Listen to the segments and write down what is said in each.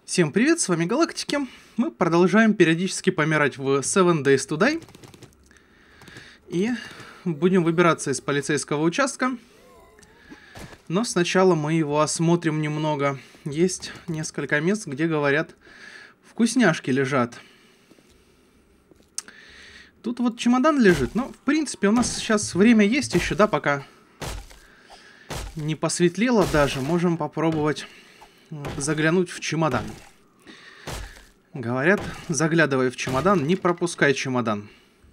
Всем привет, с вами Галактики. Мы продолжаем периодически помирать в Seven Days to Die. И будем выбираться из полицейского участка. Но сначала мы его осмотрим немного. Есть несколько мест, где, говорят, вкусняшки лежат. Тут вот чемодан лежит. Но, в принципе, у нас сейчас время есть еще, да, пока не посветлело даже. Можем попробовать заглянуть в чемодан. Говорят, заглядывай в чемодан, не пропускай чемодан.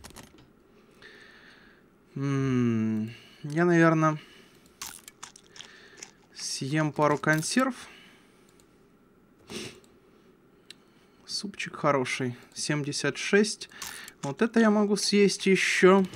Я, наверное, съем пару консерв. Супчик хороший. 76. Вот это я могу съесть еще.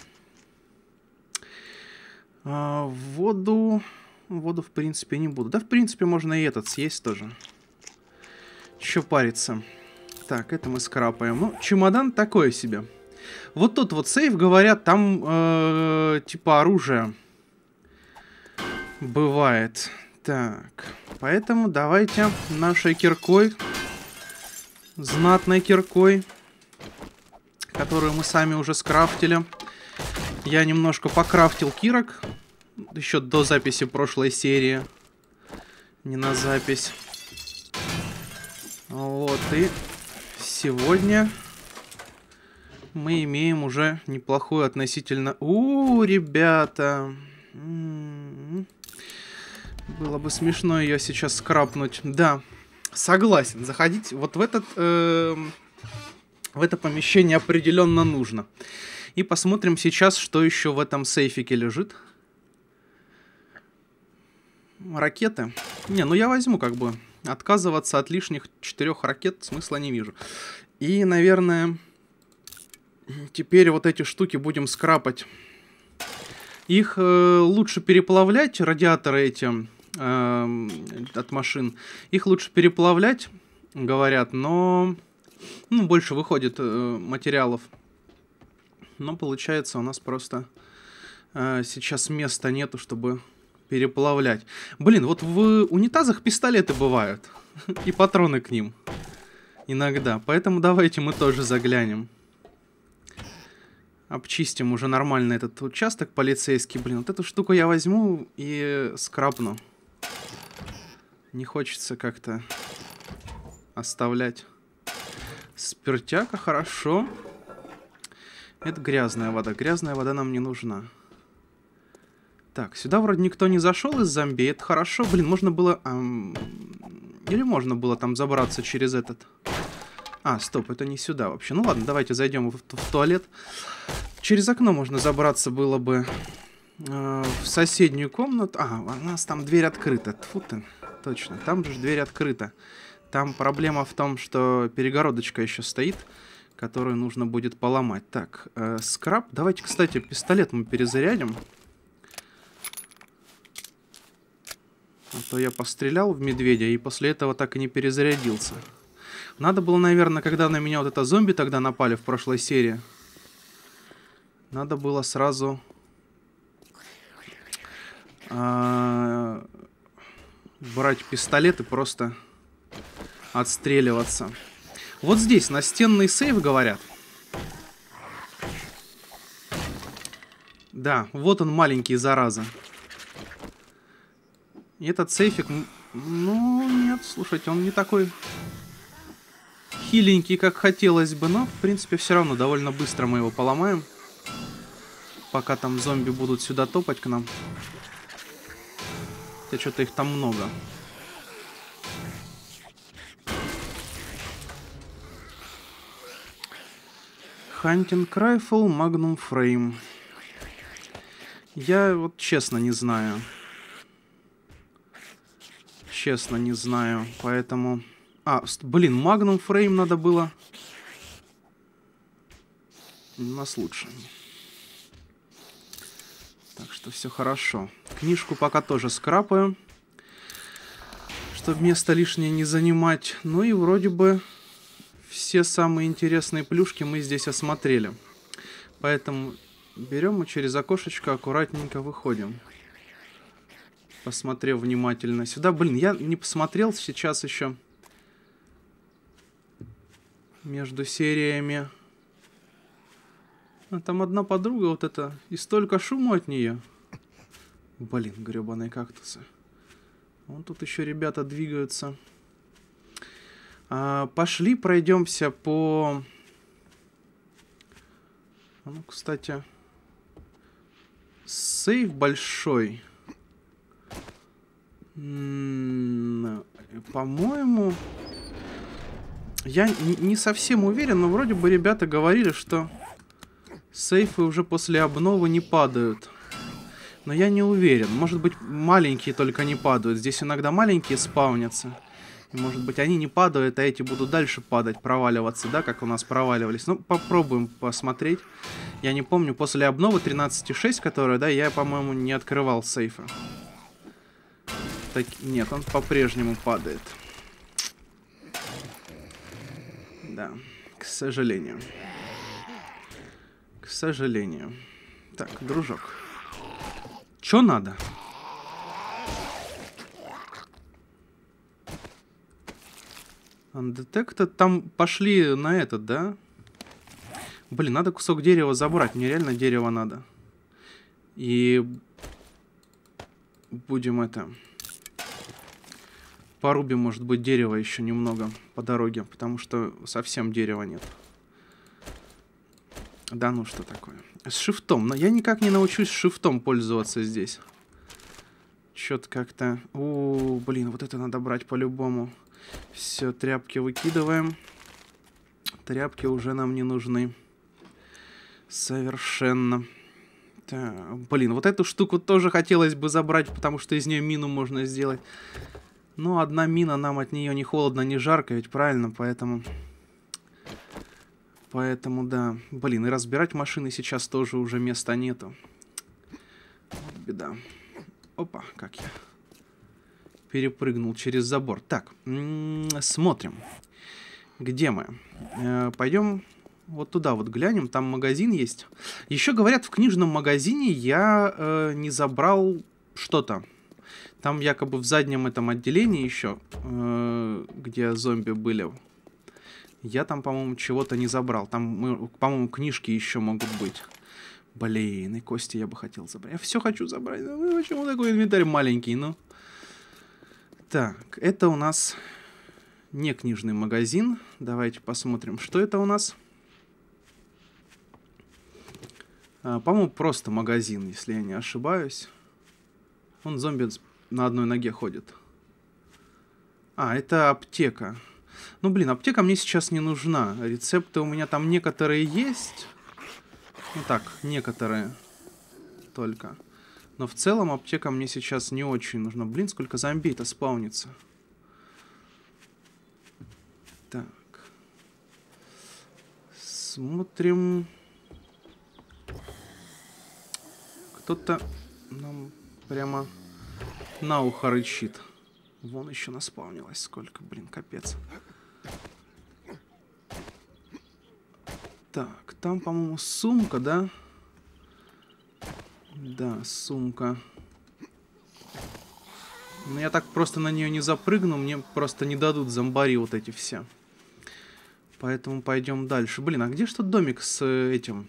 Воду, в принципе, не буду. Да, в принципе, можно и этот съесть тоже. Еще париться. Так, это мы скрапаем. Ну, чемодан такое себе. Вот тут вот сейф, говорят, там типа оружие бывает. Так, поэтому давайте нашей киркой, знатной киркой, которую мы сами уже скрафтили. Я немножко покрафтил кирок. Еще до записи прошлой серии. Не на запись. Вот, и сегодня мы имеем уже неплохую относительно... ребята! Было бы смешно ее сейчас скрапнуть. Да, согласен. Заходить вот в это помещение определенно нужно. И посмотрим сейчас, что еще в этом сейфике лежит. Ракеты. Не, ну я возьму как бы. Отказываться от лишних 4 ракет смысла не вижу. И, наверное, теперь вот эти штуки будем скрапать. Их лучше переплавлять, радиаторы эти от машин. Их лучше переплавлять, говорят, но больше выходит материалов. Но получается у нас просто сейчас места нету, чтобы... переплавлять. Блин, вот в унитазах пистолеты бывают. И патроны к ним. Иногда. Поэтому давайте мы тоже заглянем. Обчистим уже нормально этот участок полицейский. Блин, вот эту штуку я возьму и скрапну. Не хочется как-то оставлять. Спиртяка, хорошо. Это грязная вода. Грязная вода нам не нужна. Так, сюда вроде никто не зашел из зомби, это хорошо. Блин, можно было... Или можно было там забраться через этот... стоп, это не сюда вообще. Ну ладно, давайте зайдем в туалет. Через окно можно забраться было бы в соседнюю комнату. У нас там дверь открыта. Тьфу ты, точно, там же дверь открыта. Там проблема в том, что перегородочка еще стоит, которую нужно будет поломать. Так, скраб. Давайте, кстати, пистолет мы перезарядим. А то я пострелял в медведя и после этого так и не перезарядился. Надо было, наверное, когда на меня вот это зомби тогда напали в прошлой серии, надо было сразу брать пистолет и просто отстреливаться. Вот здесь настенный сейф, говорят. Да, вот он маленький, зараза. И этот сейфик, ну, нет, слушайте, он не такой хиленький, как хотелось бы, но, в принципе, все равно довольно быстро мы его поломаем. Пока там зомби будут сюда топать к нам. Хотя что-то их там много. Hunting Rifle, Magnum Frame. Я вот честно не знаю. Честно не знаю, поэтому... блин, Magnum Frame надо было. У нас лучше. Так что все хорошо. Книжку пока тоже скрапаю, чтобы место лишнее не занимать. Ну и вроде бы все самые интересные плюшки мы здесь осмотрели. Поэтому берем и через окошечко аккуратненько выходим. Посмотрев внимательно сюда. Блин, я не посмотрел сейчас еще между сериями. А там одна подруга вот эта, и столько шума от нее. Блин, гребаные кактусы. Вон тут еще ребята двигаются. Пошли пройдемся по... Ну, кстати, сейф большой. По-моему, я не совсем уверен, но вроде бы ребята говорили, что сейфы уже после обновы не падают. Но я не уверен. Может быть, маленькие только не падают. Здесь иногда маленькие спаунятся. Может быть, они не падают, а эти будут дальше падать, проваливаться, да, как у нас проваливались. Ну, попробуем посмотреть. Я не помню, после обновы 13.6, которая, да, я, по-моему, не открывал сейфы. Так, нет, он по-прежнему падает. Да, к сожалению. К сожалению. Так, дружок. Чё надо? Undetected. Там пошли на этот, да? Блин, надо кусок дерева забрать. Мне реально дерево надо. И будем это... Порубим, может быть, дерево еще немного по дороге, потому что совсем дерева нет. Да ну что такое. С шифтом. Но я никак не научусь шифтом пользоваться здесь. Чё-то как-то... О, блин, вот это надо брать по-любому. Все, тряпки выкидываем. Тряпки уже нам не нужны. Совершенно. Так, блин, вот эту штуку тоже хотелось бы забрать, потому что из нее мину можно сделать. Но одна мина, нам от нее ни холодно, ни жарко, ведь правильно, поэтому... Поэтому, да. Блин, и разбирать машины сейчас тоже уже места нету. Вот беда. Опа, как я перепрыгнул через забор. Так, смотрим. Где мы? Пойдем вот туда вот глянем. Там магазин есть. Еще говорят, в книжном магазине я не забрал что-то. Там якобы в заднем этом отделении еще, где зомби были, я там, по-моему, чего-то не забрал. Там, по-моему, книжки еще могут быть. Блин, и кости я бы хотел забрать. Я все хочу забрать. Ну, почему такой инвентарь маленький, ну? Так, это у нас не книжный магазин. Давайте посмотрим, что это у нас. По-моему, просто магазин, если я не ошибаюсь. Вон зомби на одной ноге ходит. Это аптека. Ну, блин, аптека мне сейчас не нужна. Рецепты у меня там некоторые есть. Ну так, некоторые только. Но в целом аптека мне сейчас не очень нужна. Блин, сколько зомби-то спаунится. Так. Смотрим. Кто-то нам прямо на ухо рычит. Вон еще наспаунилось сколько, блин, капец. Так, там, по-моему, сумка, да? Да, сумка. Но я так просто на нее не запрыгну, мне просто не дадут зомбари вот эти все. Поэтому пойдем дальше. Блин, а где ж тут домик с этим?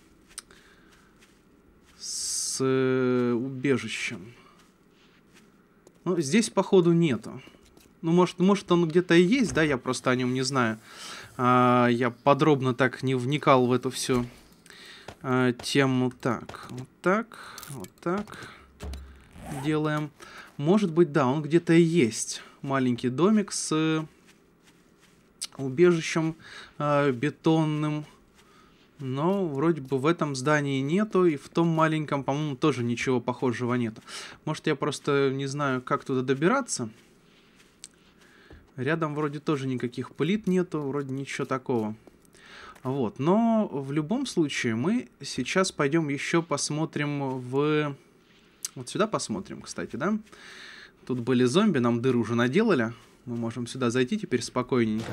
С убежищем? Ну, здесь, походу, нету. Ну, может он где-то и есть, да? Я просто о нем не знаю. Я подробно так не вникал в эту всю тему. Так, вот так, вот так. Делаем. Может быть, да, он где-то и есть. Маленький домик с убежищем бетонным. Но вроде бы в этом здании нету. И в том маленьком, по-моему, тоже ничего похожего нету. Может, я просто не знаю, как туда добираться. Рядом вроде тоже никаких плит нету. Вроде ничего такого. Вот. Но в любом случае мы сейчас пойдем еще посмотрим в... Вот сюда посмотрим, кстати, да? Тут были зомби, нам дыру уже наделали. Мы можем сюда зайти теперь спокойненько.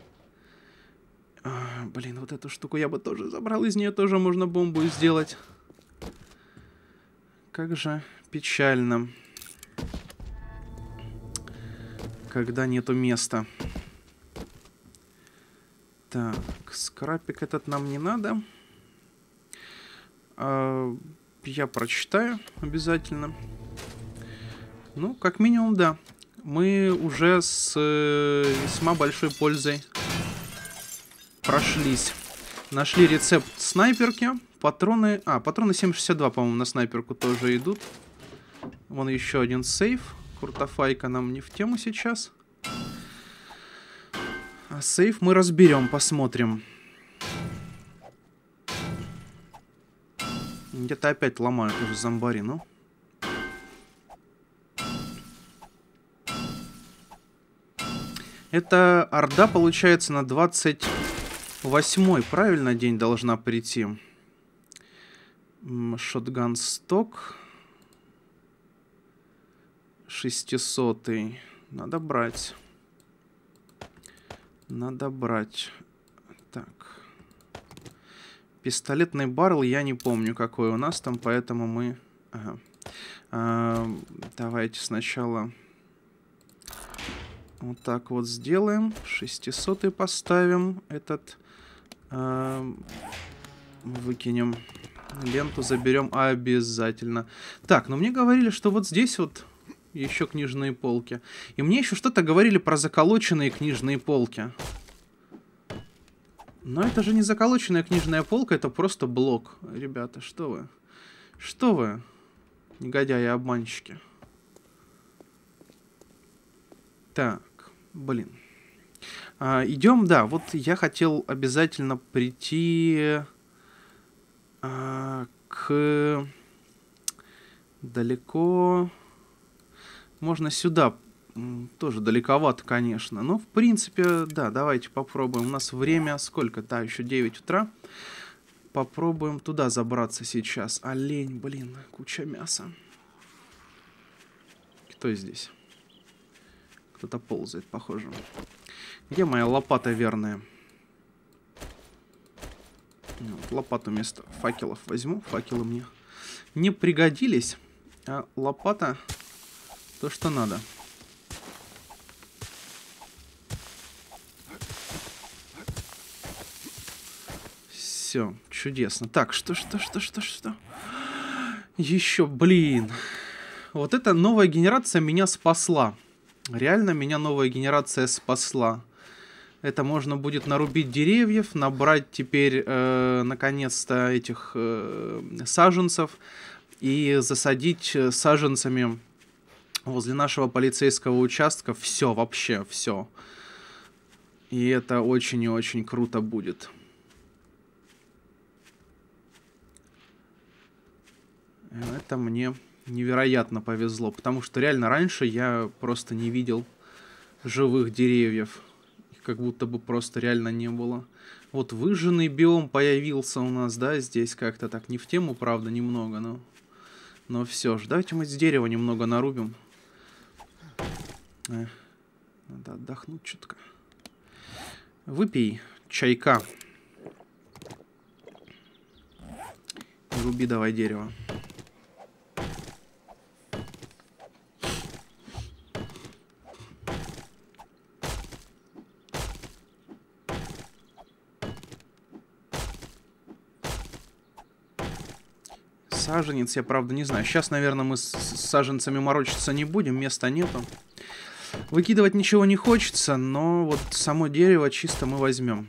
Блин, вот эту штуку я бы тоже забрал. Из нее тоже можно бомбу сделать. Как же печально. Когда нету места. Так, скрапик этот нам не надо. Я прочитаю обязательно. Ну, как минимум, да. Мы уже с весьма большой пользой прошлись. Нашли рецепт снайперки. Патроны... патроны 7,62, по-моему, на снайперку тоже идут. Вон еще один сейф. Куртофайка нам не в тему сейчас. А сейф мы разберем, посмотрим. Где-то опять ломают уже зомбарину. Это орда, получается, на 28-й, правильно, день должна прийти. Шотган сток. 600-й. Надо брать. Надо брать. Так. Пистолетный баррел я не помню, какой у нас там, поэтому мы... Ага. Давайте сначала вот так вот сделаем. 600-й поставим. Этот выкинем. Ленту заберем обязательно. Так, но мне говорили, что вот здесь вот еще книжные полки. И мне еще что-то говорили про заколоченные книжные полки. Но это же не заколоченная книжная полка, это просто блок. Ребята, что вы? Что вы? Негодяи и обманщики. Так, блин. Идем, да, вот я хотел обязательно прийти к... Далеко... Можно сюда. Тоже далековато, конечно. Но, в принципе, да, давайте попробуем. У нас время сколько? Да, еще 9 утра. Попробуем туда забраться сейчас. Олень, блин, куча мяса. Кто здесь? Кто-то ползает, похоже. Где моя лопата верная? Вот, лопату вместо факелов возьму. Факелы мне не пригодились. А лопата то, что надо. Все, чудесно. Так, что? Еще, блин. Вот эта новая генерация меня спасла. Реально меня новая генерация спасла. Это можно будет нарубить деревьев, набрать теперь, наконец-то, этих саженцев и засадить саженцами возле нашего полицейского участка. Все, вообще, все. И это очень и очень круто будет. Это мне невероятно повезло, потому что реально раньше я просто не видел живых деревьев. Их как будто бы просто реально не было. Вот выжженный биом появился у нас, да, здесь как-то так. Не в тему, правда, немного, но все же. Давайте мы с дерева немного нарубим. Надо отдохнуть чутка. Выпей чайка. Руби давай дерево. Саженец, я правда не знаю. Сейчас, наверное, мы с саженцами морочиться не будем, места нету. Выкидывать ничего не хочется, но вот само дерево чисто мы возьмем.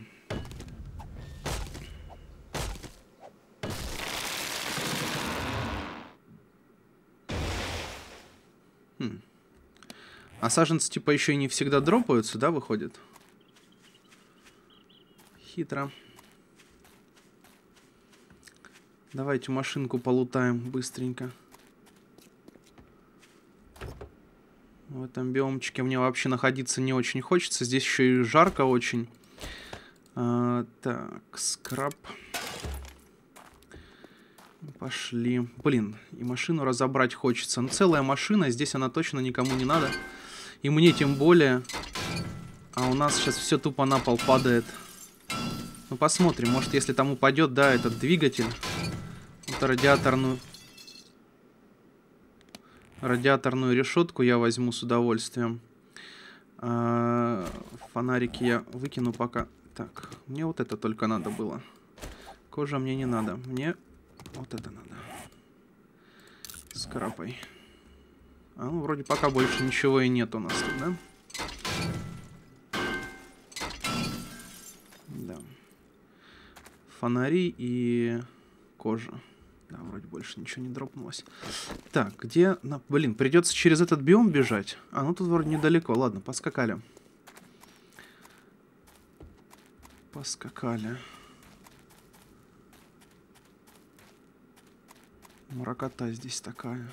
А саженцы типа еще и не всегда дропаются, да, выходит? Хитро. Давайте машинку полутаем быстренько. В этом биомчике мне вообще находиться не очень хочется. Здесь еще и жарко очень. Так, скраб. Пошли. Блин, и машину разобрать хочется. Ну, целая машина, здесь она точно никому не надо. И мне тем более. А у нас сейчас все тупо на пол падает. Ну, посмотрим. Может, если там упадет, да, этот двигатель. Это радиаторную решетку я возьму с удовольствием. Фонарики я выкину пока. Так, мне вот это только надо было. Кожа мне не надо. Мне вот это надо. Скрапай. А, ну, вроде пока больше ничего и нет у нас тут, да? Да. Фонари и кожа. Да, вроде больше ничего не дропнулось. Так, где... Блин, придется через этот биом бежать. А, ну тут вроде недалеко. Ладно, поскакали. Поскакали. Мракота здесь такая.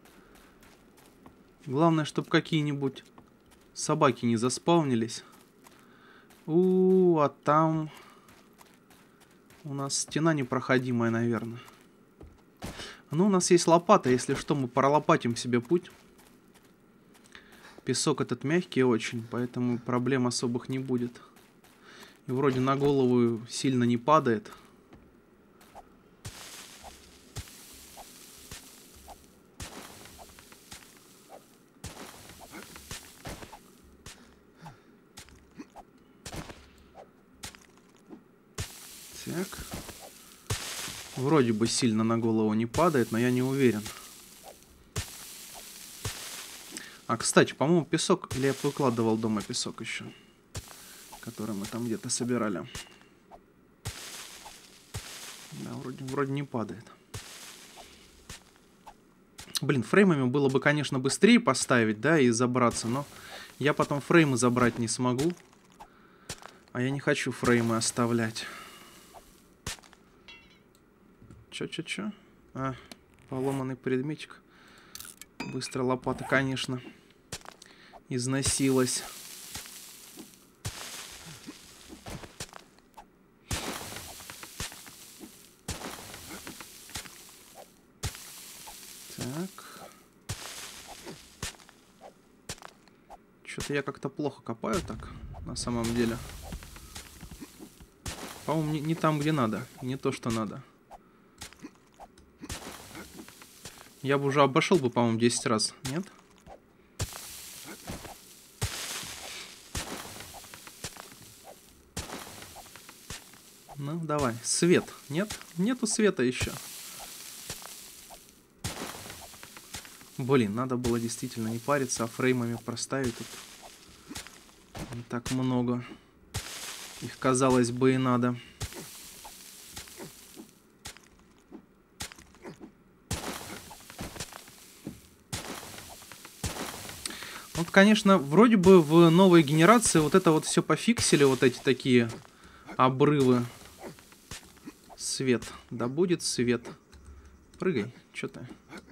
Главное, чтобы какие-нибудь собаки не заспаунились. А там у нас стена непроходимая, наверное. Ну, у нас есть лопата, если что, мы пролопатим себе путь. Песок этот мягкий очень, поэтому проблем особых не будет. И вроде на голову сильно не падает. Так. Вроде бы сильно на голову не падает, но я не уверен. А, кстати, по-моему, песок... Или я выкладывал дома песок еще, который мы там где-то собирали. Да, вроде не падает. Блин, фреймами было бы, конечно, быстрее поставить, да, и забраться, но я потом фреймы забрать не смогу. А я не хочу фреймы оставлять. Чё? А, поломанный предметик. Быстро лопата, конечно, износилась. Так. Что-то я как-то плохо копаю так, на самом деле. По-моему, не там, где надо. Не то, что надо. Я бы уже обошел бы, по-моему, 10 раз. Нет? Ну, давай. Свет. Нет? Нету света еще. Блин, надо было действительно не париться, а фреймами проставить тут не так много. Их, казалось бы, и надо. Вот, конечно, вроде бы в новой генерации вот это вот все пофиксили, вот эти такие обрывы. Свет. Да будет свет. Прыгай, что ты?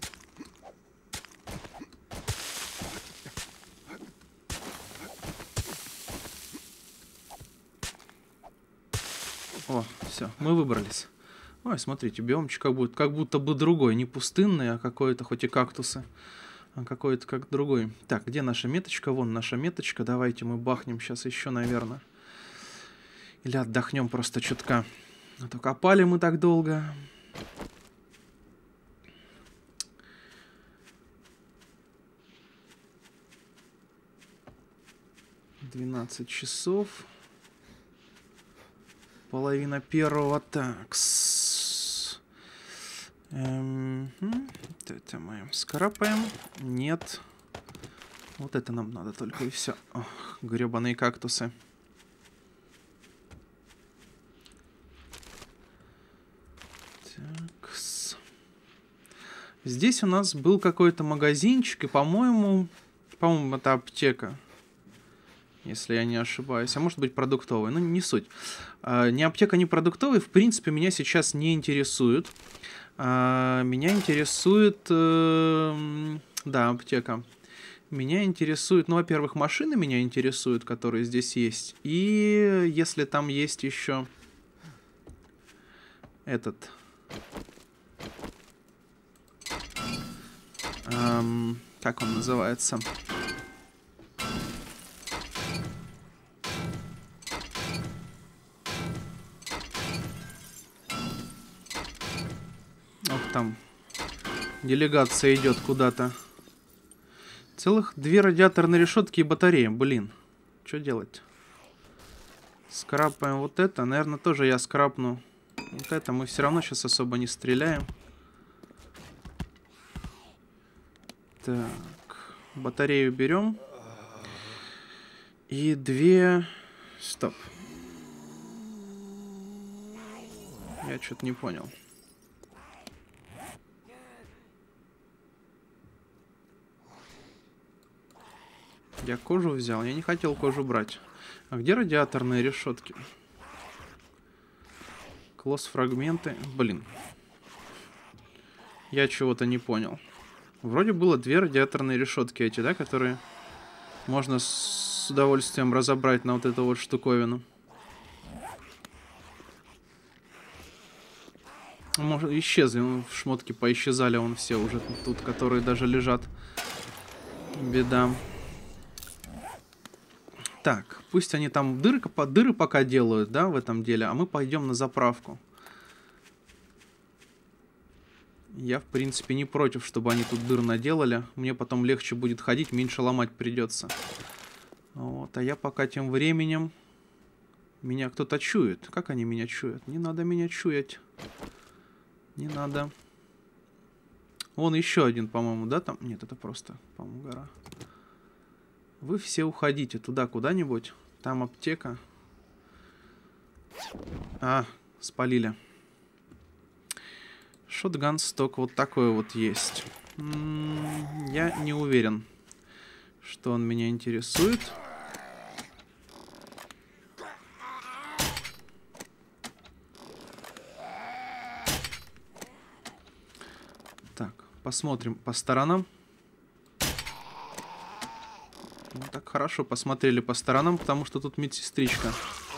О, все, мы выбрались. Ой, смотрите, биомчик как будто бы другой. Не пустынный, а какой-то, хоть и кактусы. А какой-то как другой. Так, где наша меточка? Вон наша меточка. Давайте мы бахнем сейчас еще, наверное. Или отдохнем просто чутка. А то копали мы так долго. «12 часов. Половина первого. Так. Это мы скрапаем. Нет. Вот это нам надо только и все. Ох, гребаные кактусы. Так. Здесь у нас был какой-то магазинчик, и, по-моему, это аптека. Если я не ошибаюсь. А может быть, продуктовый. Ну, не суть. Ни аптека, ни продуктовый, в принципе, меня сейчас не интересуют. Меня интересует... да, аптека. Меня интересует... Ну, во-первых, машины меня интересуют, которые здесь есть. И если там есть еще... Этот... как он называется? Там делегация идет куда-то. Целых 2 радиаторные решетки и батареи. Блин, что делать Скрапаем вот это. Наверное, тоже я скрапну вот это. Мы все равно сейчас особо не стреляем. Так. Батарею берем. И 2... Стоп. Я что-то не понял. Я кожу взял. Я не хотел кожу брать. А где радиаторные решетки? Клосс-фрагменты. Блин. Я чего-то не понял. Вроде было 2 радиаторные решетки эти, да, которые можно с удовольствием разобрать на вот эту вот штуковину. Может, исчезли. Шмотки поисчезали вон все уже тут, которые даже лежат. Беда. Так, пусть они там дыры пока делают, да, в этом деле, а мы пойдем на заправку. Я, в принципе, не против, чтобы они тут дыр наделали. Мне потом легче будет ходить, меньше ломать придется. Вот, а я пока тем временем... Меня кто-то чует. Как они меня чуют? Не надо меня чуять. Не надо. Вон еще один, по-моему, да, там? Нет, это просто, по-моему, гора. Вы все уходите туда куда-нибудь. Там аптека. А, спалили. Шотган-сток вот такой вот есть. Я не уверен, что он меня интересует. Так, посмотрим по сторонам. Ну, так хорошо посмотрели по сторонам, потому что тут медсестричка.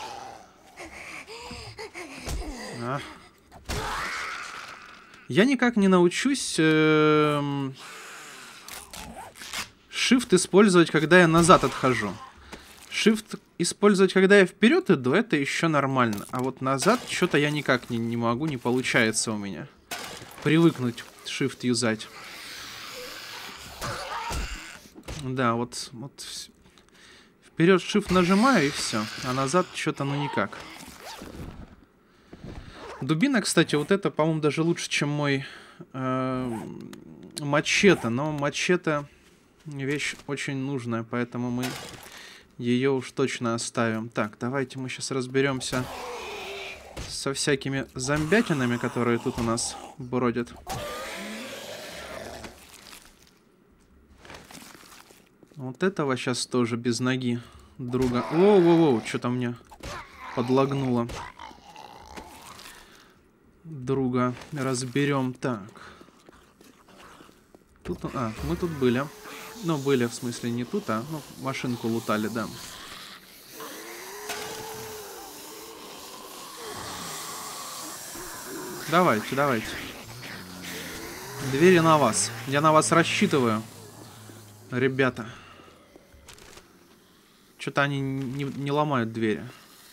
Я никак не научусь Shift использовать, когда я назад отхожу. Shift использовать, когда я вперед иду, это еще нормально. А вот назад что-то я никак не могу, не получается у меня. Привыкнуть Shift юзать. Да, вот вперед Shift нажимаю и все. А назад что-то ну никак. Дубина, кстати, вот это, по-моему, даже лучше, чем мой мачете. Но мачете вещь очень нужная, поэтому мы ее уж точно оставим. Так, давайте мы сейчас разберемся со всякими зомбятинами, которые тут у нас бродят. Вот этого сейчас тоже без ноги друга. Воу-воу-воу, что-то мне подлагнуло. Друга разберем. Так. Тут... А, мы тут были. Ну, были, в смысле, не тут, а... Ну, машинку лутали, да. Давайте, давайте. Двери на вас. Я на вас рассчитываю. Ребята. Что-то они не ломают двери.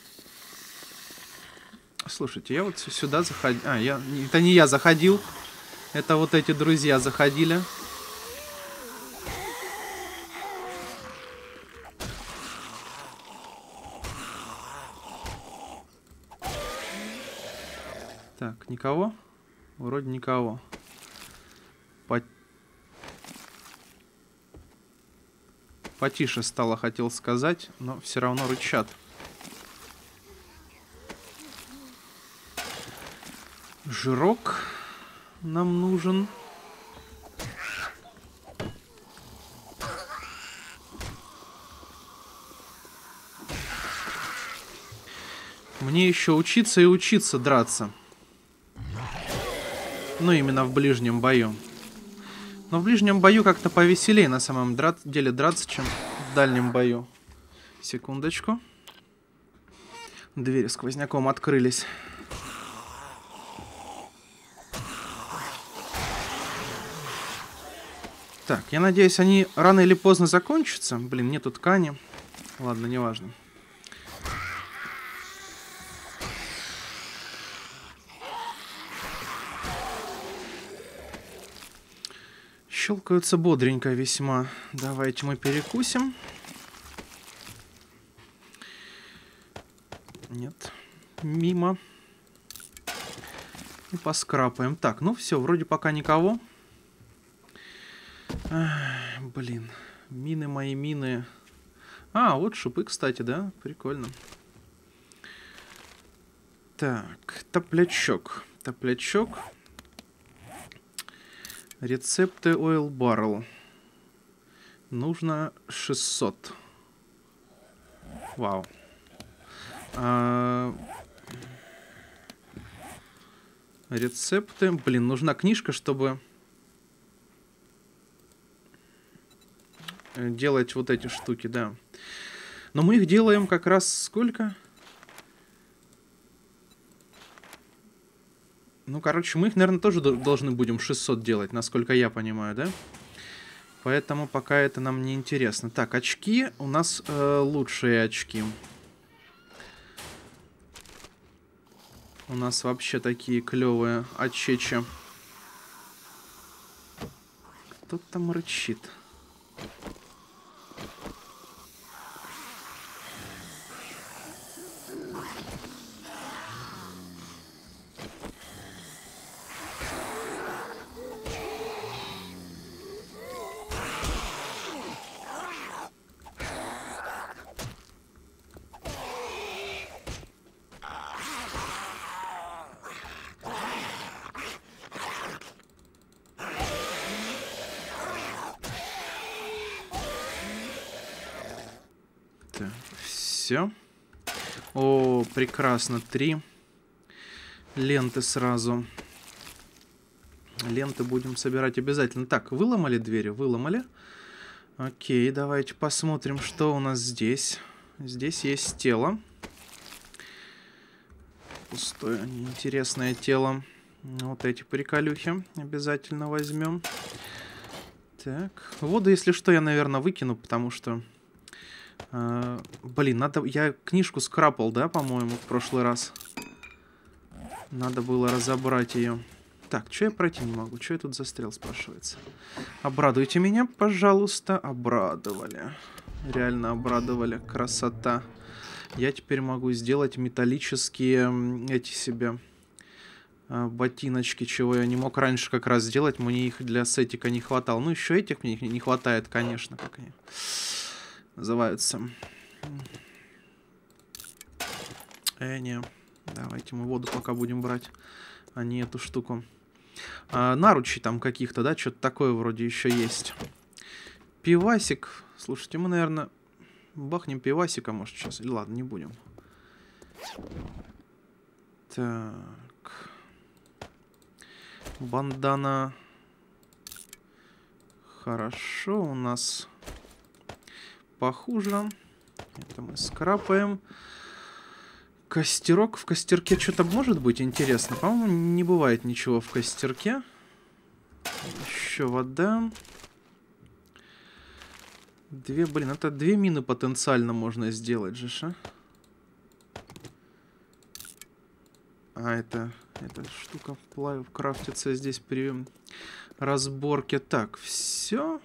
Слушайте, я вот сюда заходил... А, это не я заходил. Это вот эти друзья заходили. Так, никого? Вроде никого. Потише стало, хотел сказать, но все равно рычат. Жирок нам нужен. Мне еще учиться и учиться драться. Ну, именно в ближнем бою. Но в ближнем бою как-то повеселее на самом деле драться, чем в дальнем бою. Секундочку. Двери сквозняком открылись. Так, я надеюсь, они рано или поздно закончатся. Блин, нету ткани. Ладно, неважно. Щелкаются бодренько весьма. Давайте мы перекусим. Нет. Мимо. И поскрапаем. Так, ну все, вроде пока никого. Ах, блин. Мины мои, мины. А, вот шипы, кстати, да? Прикольно. Так, топлячок. Топлячок. Рецепты Oil Barrel. Нужно 600. Вау. Рецепты. Блин, нужна книжка, чтобы делать вот эти штуки, да. Но мы их делаем как раз сколько? Ну, короче, мы их, наверное, тоже должны будем 600 делать, насколько я понимаю, да? Поэтому пока это нам не интересно. Так, очки. У нас лучшие очки. У нас вообще такие клевые очечи. Кто там рычит? Все. О, прекрасно. 3 ленты сразу. Ленты будем собирать обязательно. Так, выломали двери? Выломали. Окей, давайте посмотрим, что у нас здесь. Здесь есть тело. Пустое, неинтересное тело. Вот эти приколюхи обязательно возьмем. Так, воду, если что, я, наверное, выкину, потому что... блин, надо... Я книжку скрапал, да, по-моему, в прошлый раз. Надо было разобрать ее. Так, что я пройти не могу? Что я тут застрял, спрашивается? Обрадуйте меня, пожалуйста. Обрадовали. Реально обрадовали. Красота. Я теперь могу сделать металлические эти себе ботиночки, чего я не мог раньше как раз сделать. Мне их для сетика не хватало. Ну, еще этих мне не хватает, конечно, как они называются. Не. Давайте мы воду пока будем брать, а не эту штуку. Наручи там каких-то, да? Что-то такое вроде еще есть. Пивасик. Слушайте, мы, наверное, бахнем пивасика, может, сейчас. Или ладно, не будем. Так. Бандана. Хорошо, у нас похуже. Это мы скрапаем. Костерок. В костерке что-то может быть интересно? По-моему, не бывает ничего в костерке. Еще вода. Блин, это 2 мины потенциально можно сделать же, эта штука крафтится здесь при разборке. Так, все.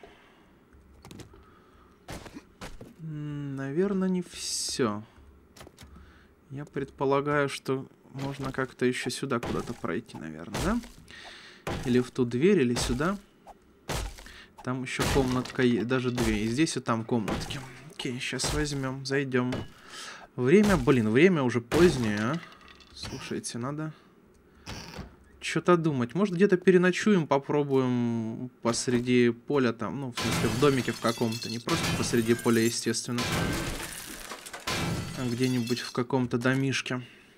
Наверное, не все. Я предполагаю, что можно как-то еще сюда куда-то пройти, наверное, да? Или в ту дверь, или сюда. Там еще комнатка есть, даже 2. И здесь, и там комнатки. Окей, сейчас возьмем, зайдем. Время, блин, время уже позднее, а? Слушайте, надо что-то думать. Может, где-то переночуем, попробуем посреди поля там, ну, в смысле, в домике в каком-то. Не просто посреди поля, естественно. Где-нибудь в каком-то домишке.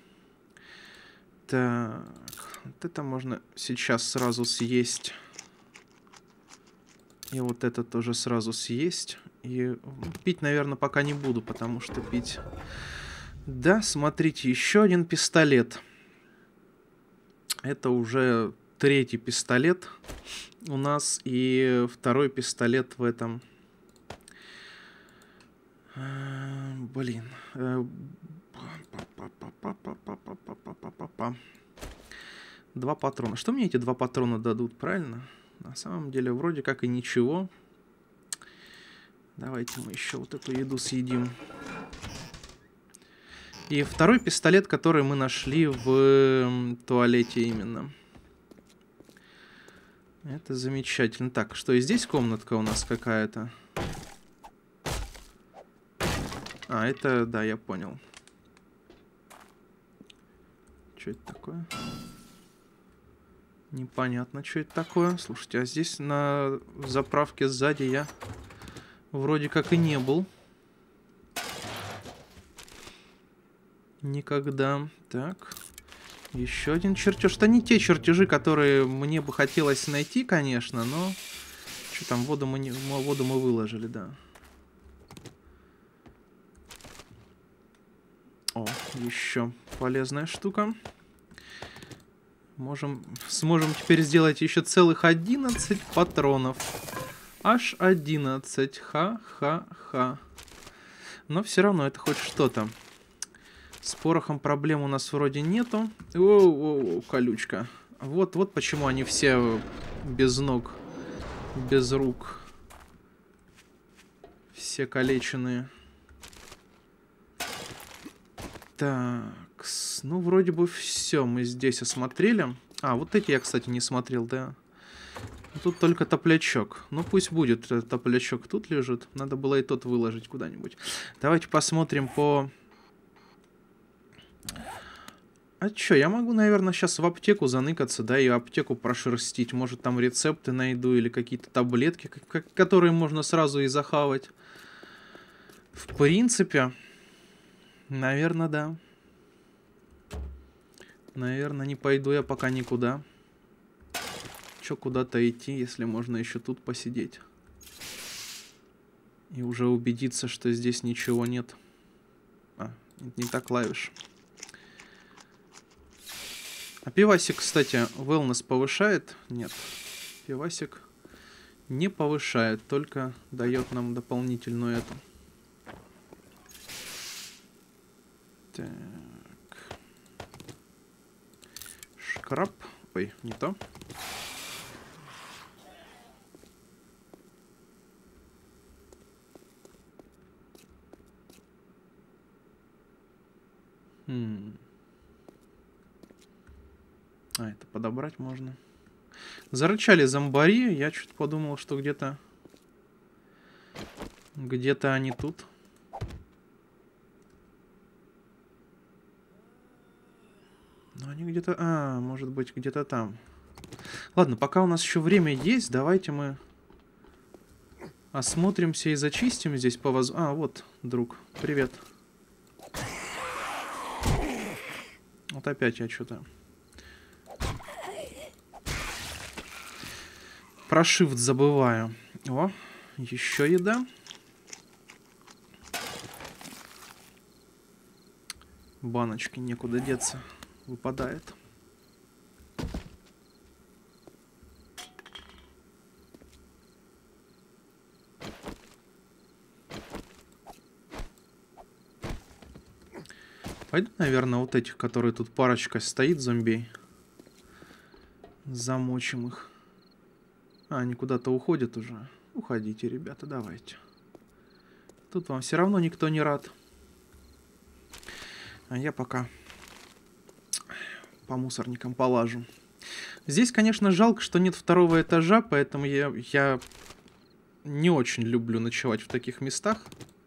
Так, вот это можно сейчас сразу съесть. И вот это тоже сразу съесть. И пить, наверное, пока не буду, потому что пить... Да, смотрите, еще один пистолет. Это уже 3-й пистолет у нас. И 2-й пистолет в этом... Блин. 2 патрона. Что мне эти 2 патрона дадут, правильно? На самом деле, вроде как и ничего. Давайте мы еще вот эту еду съедим. И второй пистолет, который мы нашли в туалете именно. Это замечательно. Так, что и здесь комнатка у нас какая-то? А, это, да, я понял. Что это такое? Непонятно, что это такое. Слушайте, а здесь на заправке сзади я вроде как и не был. Никогда. Так. Еще один чертеж. Это не те чертежи, которые мне бы хотелось найти, конечно, но... Что там, воду мы выложили, да. О, еще полезная штука. Сможем теперь сделать еще целых 11 патронов. Аж 11. Ха-ха-ха. Но все равно это хоть что-то. С порохом проблем у нас вроде нету. Оу, колючка. Вот почему они все без ног, без рук. Все калеченные. Так, ну вроде бы все мы здесь осмотрели. А, вот эти я, кстати, не смотрел, да. Тут только топлячок. Ну пусть будет топлячок тут лежит. Надо было и тот выложить куда-нибудь. Давайте посмотрим по... А чё, я могу, наверное, сейчас в аптеку заныкаться, да, и аптеку прошерстить. Может, там рецепты найду или какие-то таблетки, которые можно сразу и захавать. В принципе, наверное, да. Наверное, не пойду я пока никуда. Чё куда-то идти, если можно еще тут посидеть. И уже убедиться, что здесь ничего нет. А, не так клавиш. А пивасик, кстати, wellness повышает? Нет. Пивасик не повышает, только дает нам дополнительную эту. Так. Шкраб. Ой, не то. А, это подобрать можно. Зарычали зомбари. Я что-то подумал, что где-то... Где-то они тут. Но они где-то... А, может быть, где-то там. Ладно, пока у нас еще время есть, давайте мы осмотримся и зачистим здесь по возможности. А, вот, друг. Привет. Вот опять я что-то... Про shift забываю. О, еще еда. Баночки некуда деться. Выпадает. Пойду, наверное, вот этих, которые тут парочка стоит, зомби. Замочим их. А, они куда-то уходят уже. Уходите, ребята, давайте. Тут вам все равно никто не рад. А я пока по мусорникам полажу. Здесь, конечно, жалко, что нет второго этажа, поэтому я не очень люблю ночевать в таких местах.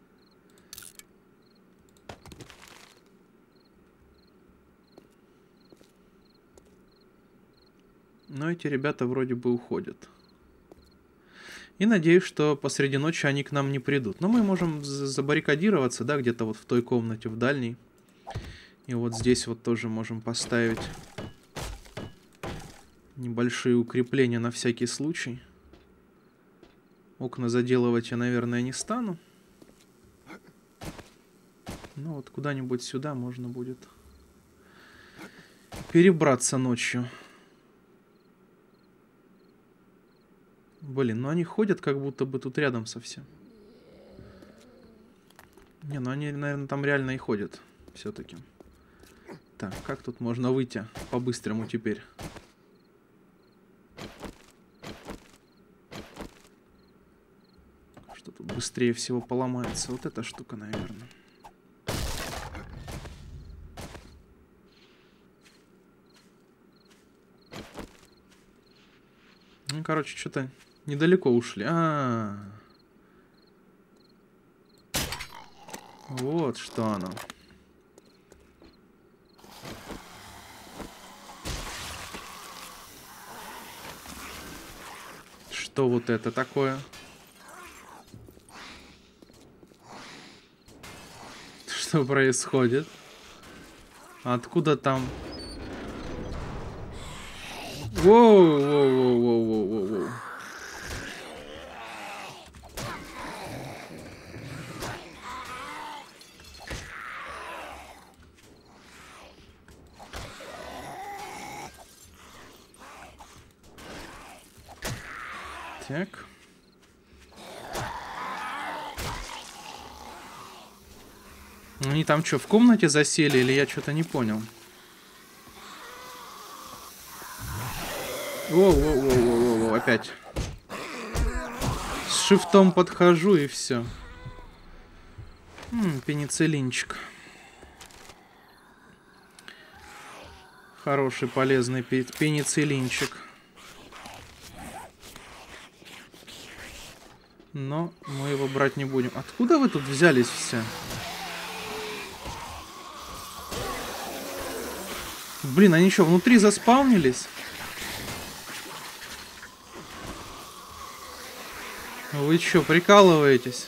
Но эти ребята вроде бы уходят. И надеюсь, что посреди ночи они к нам не придут. Но мы можем забаррикадироваться, да, где-то вот в той комнате, в дальней. И вот здесь вот тоже можем поставить небольшие укрепления на всякий случай. Окна заделывать я, наверное, не стану. Но вот куда-нибудь сюда можно будет перебраться ночью. Блин, ну они ходят как будто бы тут рядом совсем. Не, ну они, наверное, там реально и ходят. Все-таки. Так, как тут можно выйти по-быстрому теперь? Что тут быстрее всего поломается? Вот эта штука, наверное. Ну, короче, что-то недалеко ушли. Вот что оно. Что вот это такое? Что происходит? Откуда там? Воу. Так. Они там что, в комнате засели, или я что-то не понял? Воу, опять. С шифтом подхожу и все. Пенициллинчик. Хороший, полезный пенициллинчик. Но мы его брать не будем. Откуда вы тут взялись все? Блин, они что, внутри заспаунились? Вы что, прикалываетесь?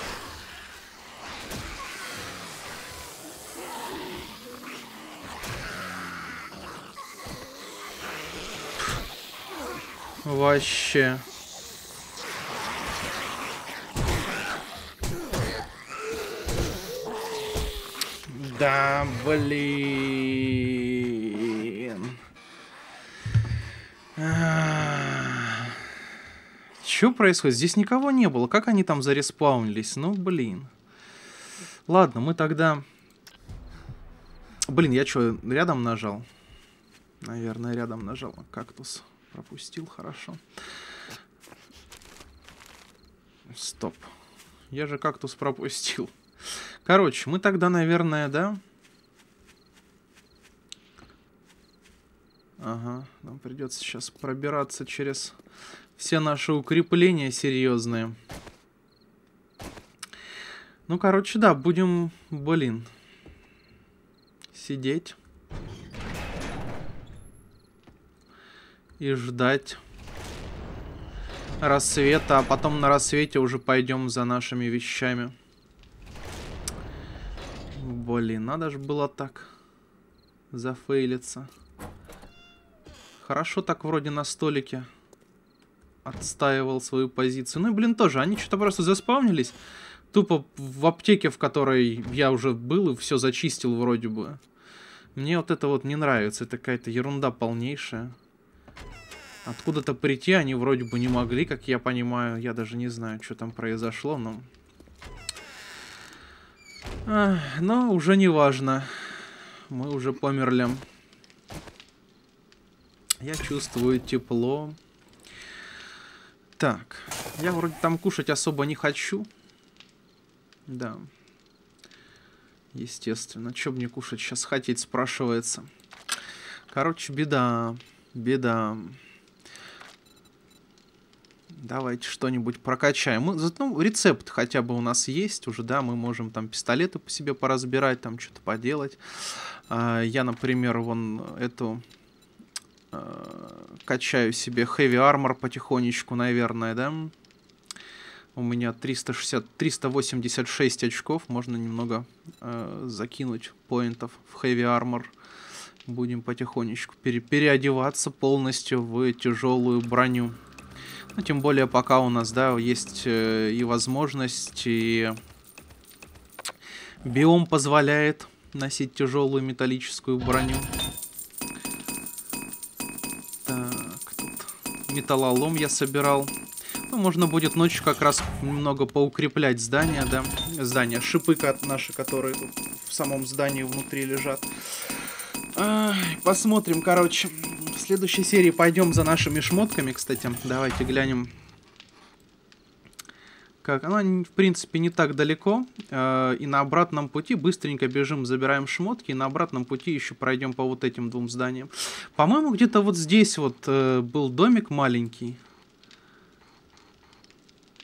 Вообще. Да, блин. Что происходит? Здесь никого не было. Как они там зареспаунились? Ну, блин. Ладно, мы тогда... Блин, я что, рядом нажал? Наверное, рядом нажал. Кактус пропустил, хорошо. Стоп. Я же кактус пропустил. Короче, мы тогда, наверное, да? Ага, нам придется сейчас пробираться через все наши укрепления серьезные. Ну, короче, да, будем, блин, сидеть и ждать рассвета, а потом на рассвете уже пойдем за нашими вещами. Блин, надо же было так зафейлиться. Хорошо так вроде на столике отстаивал свою позицию. Ну и, блин, тоже, они что-то просто заспавнились. Тупо в аптеке, в которой я уже был и все зачистил вроде бы. Мне вот это вот не нравится. Это какая-то ерунда полнейшая. Откуда-то прийти они вроде бы не могли, как я понимаю. Я даже не знаю, что там произошло, но... но уже не важно. Мы уже померли. Я чувствую тепло. Так. Я вроде там кушать особо не хочу. Да. Естественно. Что мне кушать сейчас хотеть, спрашивается. Короче, беда. Беда. Давайте что-нибудь прокачаем. Ну, рецепт хотя бы у нас есть уже, да. Мы можем там пистолеты по себе поразбирать, там что-то поделать. Я, например, вон эту... качаю себе Heavy Armor потихонечку, наверное, да. У меня 386 очков. Можно немного закинуть поинтов в Heavy Armor. Будем потихонечку переодеваться полностью в тяжелую броню. Ну, тем более, пока у нас, да, есть и возможность, и биом позволяет носить тяжелую металлическую броню. Так, тут металлолом я собирал. Ну, можно будет ночью как раз немного поукреплять здания, да. Здания, шипы наши, которые тут в самом здании внутри лежат. Посмотрим, короче. В следующей серии пойдем за нашими шмотками, кстати. Давайте глянем. Как она, в принципе, не так далеко. И на обратном пути быстренько бежим, забираем шмотки. И на обратном пути еще пройдем по вот этим двум зданиям. По-моему, где-то вот здесь вот был домик маленький.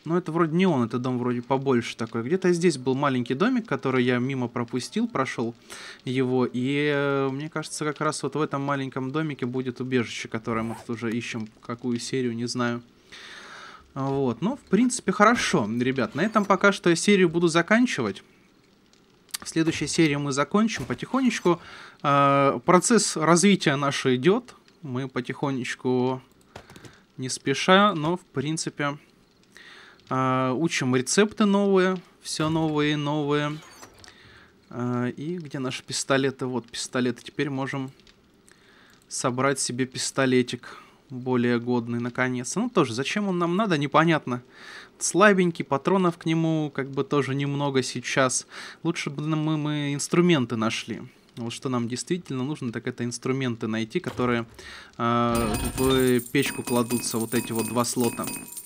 Но это вроде не он, это дом вроде побольше такой. Где-то здесь был маленький домик, который я мимо пропустил, прошел его. И мне кажется, как раз вот в этом маленьком домике будет убежище, которое мы тут уже ищем. Какую серию, не знаю. Вот, ну, в принципе, хорошо, ребят. На этом пока что я серию буду заканчивать. В следующей серии мы закончим потихонечку. Процесс развития наш идет. Мы потихонечку, не спеша, но, в принципе... учим рецепты новые, все новые и новые. И где наши пистолеты? Вот пистолеты. Теперь можем собрать себе пистолетик более годный, наконец-то. Ну, тоже, зачем он нам надо, непонятно. Слабенький, патронов к нему как бы тоже немного сейчас. Лучше бы мы инструменты нашли. Вот что нам действительно нужно, так это инструменты найти, которые в печку кладутся, вот эти вот 2 слота.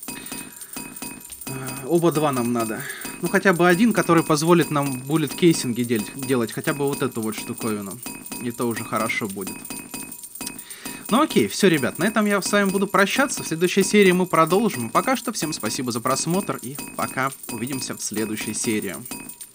Оба 2 нам надо. Ну, хотя бы один, который позволит нам буллет-кейсинги делать. Хотя бы вот эту вот штуковину. И то уже хорошо будет. Ну окей, все, ребят. На этом я с вами буду прощаться. В следующей серии мы продолжим. Пока что всем спасибо за просмотр. И пока. Увидимся в следующей серии.